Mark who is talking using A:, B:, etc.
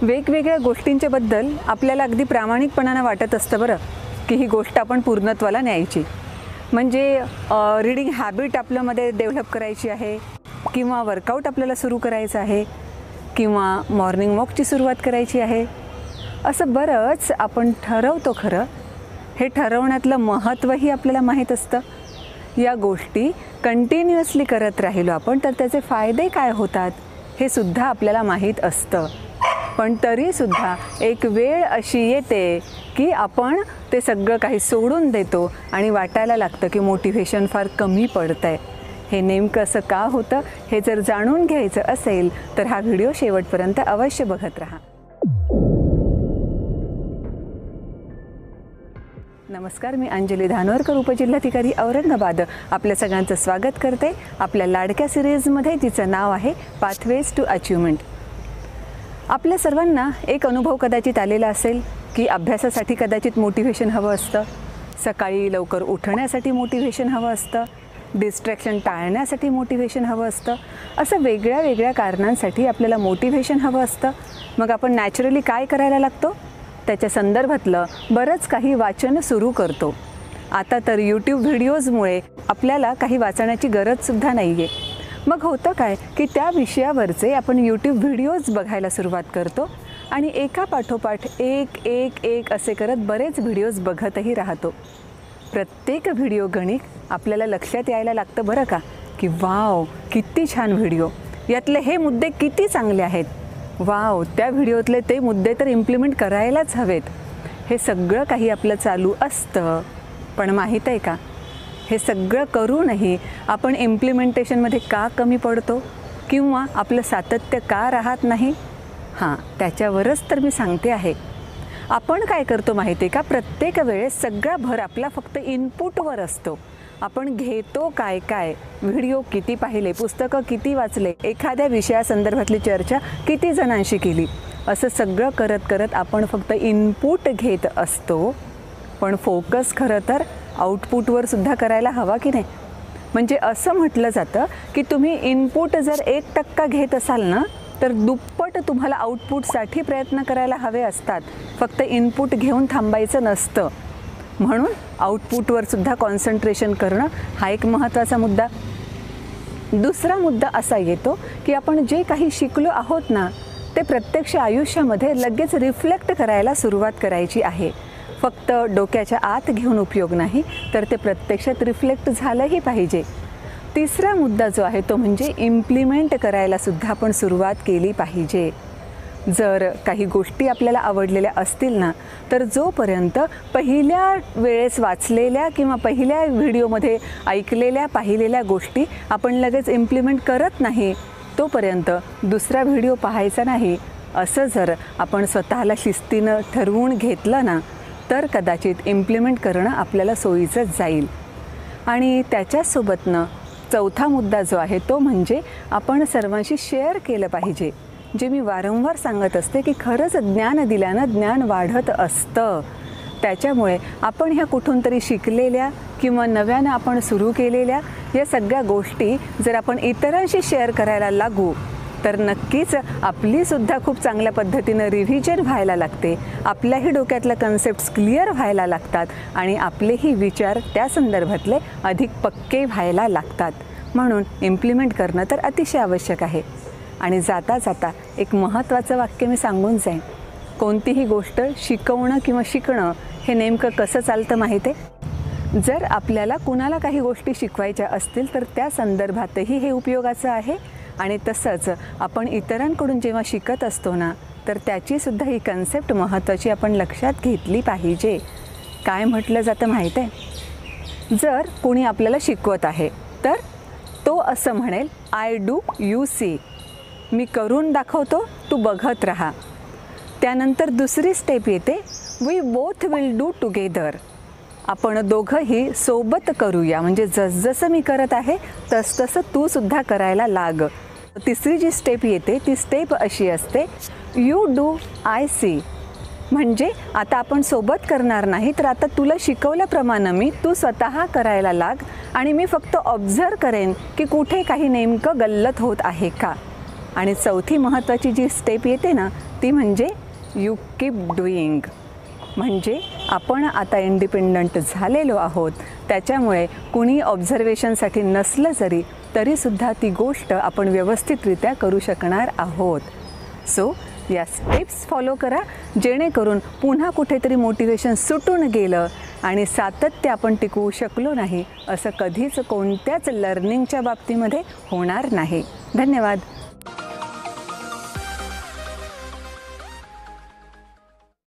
A: वेगवेगळ्या गोष्टींच्या बद्दल आपल्याला अगदी प्रामाणिकपणानं वाटत असतं बरं की ही गोष्ट आपण पूर्णत्वाला न्यायची. म्हणजे रीडिंग हॅबिट आपल्यामध्ये डेव्हलप करायची आहे, किंवा वर्कआउट आपल्याला सुरू करायचं आहे, किंवा मॉर्निंग वॉकची सुरुवात करायची आहे. असं बरंच आपण ठरवतो. खरं हे ठरवण्यातलं महत्त्वही आपल्याला माहीत असतं. या गोष्टी कंटिन्युअसली करत राहिलो आपण तर त्याचे फायदे काय होतात हे सुद्धा आपल्याला माहीत असतं. पण तरीसुद्धा एक वेळ अशी येते की आपण ते सगळं काही सोडून देतो आणि वाटायला लागतं की मोटिव्हेशन फार कमी पडतं आहे. हे नेमकं असं का होतं हे जर जाणून घ्यायचं असेल तर हा व्हिडिओ शेवटपर्यंत अवश्य बघत राहा. नमस्कार, मी अंजली धानोरकर, उपजिल्हाधिकारी औरंगाबाद. आपल्या सगळ्यांचं स्वागत करते आपल्या लाडक्या सिरीजमध्ये. तिचं नाव आहे पाथवेज टू अचिव्हमेंट. आपल्या सर्वांना एक अनुभव कदाचित आलेला असेल की अभ्यासासाठी कदाचित मोटिव्हेशन हवं असतं, सकाळी लवकर उठण्यासाठी मोटिव्हेशन हवं असतं, डिस्ट्रॅक्शन टाळण्यासाठी मोटिव्हेशन हवं असतं. असं वेगळ्या वेगळ्या कारणांसाठी आपल्याला मोटिव्हेशन हवं असतं. मग आपण नॅचरली काय करायला लागतो त्याच्या संदर्भातलं बरंच काही वाचन सुरू करतो. आता तर यूट्यूब व्हिडिओजमुळे आपल्याला काही वाचण्याची गरजसुद्धा नाही आहे. मग होतं काय की त्या विषयावरचे आपण यूट्यूब व्हिडिओज बघायला सुरुवात करतो आणि एका पाठोपाठ एक एक एक असे करत बरेच व्हिडिओज बघतही राहतो. प्रत्येक व्हिडिओ गणित आपल्याला लक्षात यायला लागतं बरं का, की वाव किती छान व्हिडिओ, यातले हे मुद्दे किती चांगले आहेत, वाव त्या व्हिडिओतले ते मुद्दे तर इम्प्लिमेंट करायलाच हवेत. हे सगळं काही आपलं चालू असतं. पण माहीत आहे का, हे सगळं करूनही आपण इम्प्लिमेंटेशनमध्ये का कमी पडतो किंवा आपलं सातत्य का राहत नाही? हां, त्याच्यावरच तर मी सांगते आहे. आपण काय करतो माहिती आहे का, प्रत्येक वेळेस सगळा भर आपला फक्त इनपुटवर असतो. आपण घेतो काय काय, व्हिडिओ किती पाहिले, पुस्तकं किती वाचले, एखाद्या विषयासंदर्भातली चर्चा किती जणांशी केली, असं सगळं करत करत आपण फक्त इनपुट घेत असतो. पण फोकस खरं तर आउटपुटवर सुद्धा करायला हवा की नाही? म्हणजे असं म्हटलं जातं की तुम्ही इनपुट जर 1% घेत असाल ना तर दुप्पट तुम्हाला आउटपुटसाठी प्रयत्न करायला हवे असतात. फक्त इनपुट घेऊन थांबायचं नसतं. म्हणून आउटपुटवर सुद्धा कॉन्सन्ट्रेशन करणं हा एक महत्त्वाचा मुद्दा. दुसरा मुद्दा असा येतो की आपण जे काही शिकलो आहोत ना ते प्रत्यक्ष आयुष्यामध्ये लगेच रिफ्लेक्ट करायला सुरुवात करायची आहे. फक्त डोक्याच्या आत घेऊन उपयोग नाही, तर ते प्रत्यक्षात रिफ्लेक्ट झालंही पाहिजे. तिसरा मुद्दा जो आहे तो म्हणजे इम्प्लिमेंट करायला सुद्धा आपण सुरुवात केली पाहिजे. जर काही गोष्टी आपल्याला आवडलेल्या असतील ना तर जोपर्यंत पहिल्या वेळेस वाचलेल्या किंवा पहिल्या व्हिडिओमध्ये ऐकलेल्या पाहिलेल्या गोष्टी आपण लगेच इम्प्लिमेंट करत नाही तोपर्यंत दुसरा व्हिडिओ पाहायचा नाही, असं जर आपण स्वतःला शिस्तीनं ठरवून घेतलं ना तर कदाचित इम्प्लिमेंट करणं आपल्याला सोयीचंच जाईल. आणि त्याच्यासोबतनं चौथा मुद्दा जो आहे तो म्हणजे आपण सर्वांशी शेअर केलं पाहिजे. जे मी वारंवार सांगत असते की खरंच ज्ञान दिल्यानं ज्ञान वाढत असतं. त्याच्यामुळे आपण ह्या कुठून तरी शिकलेल्या किंवा नव्यानं आपण सुरू केलेल्या या सगळ्या गोष्टी जर आपण इतरांशी शेअर करायला लागू तर नक्कीच आपलीसुद्धा खूप चांगल्या पद्धतीनं रिव्हिजन व्हायला लागते. आपल्याही डोक्यातल्या कन्सेप्ट्स क्लिअर व्हायला लागतात आणि आपलेही विचार त्या संदर्भातले अधिक पक्के व्हायला लागतात. म्हणून इम्प्लिमेंट करणं तर अतिशय आवश्यक आहे. आणि जाता जाता एक महत्त्वाचं वाक्य मी सांगून जाईन. कोणतीही गोष्ट शिकवणं किंवा शिकणं हे नेमकं कसं चालतं माहीत आहे? जर आपल्याला कुणाला काही गोष्टी शिकवायच्या असतील तर त्या संदर्भातही हे उपयोगाचं आहे. आणि तसंच आपण इतरांकडून जेव्हा शिकत असतो ना तर त्याचीसुद्धा ही कन्सेप्ट महत्त्वाची आपण लक्षात घेतली पाहिजे. काय म्हटलं जातं माहीत आहे? जर कोणी आपल्याला शिकवत आहे तर तो असं म्हणेल, आय डू यू सी, मी करून दाखवतो तू बघत राहा. त्यानंतर दुसरी स्टेप येते, we both will do together, आपण दोघंही सोबत करूया. म्हणजे जसजसं मी करत आहे तसतसं तू सुद्धा करायला लाग. तिसरी जी स्टेप येते ती स्टेप अशी असते, यू डू आय सी, म्हणजे आता आपण सोबत करणार नाही तर आता तुला शिकवल्याप्रमाणे मी तू स्वतः करायला लाग आणि मी फक्त ऑब्झर्व करेन की कुठे काही नेमकं गल्लत होत आहे का. आणि चौथी महत्त्वाची जी स्टेप येते ना ती म्हणजे यू कीप डुईंग. म्हणजे आपण आता इंडिपेंडंट झालेलो आहोत, त्याच्यामुळे कुणी ऑब्झर्वेशनसाठी नसलं तरीसुद्धा ती गोष्ट आपण व्यवस्थितरित्या करू शकणार आहोत. सो या स्टेप्स फॉलो करा, जेणेकरून पुन्हा कुठेतरी मोटिवेशन सुटून गेलं आणि सातत्य आपण टिकवू शकलो नाही असं कधीच कोणत्याच लर्निंगच्या बाबतीमध्ये होणार नाही. धन्यवाद.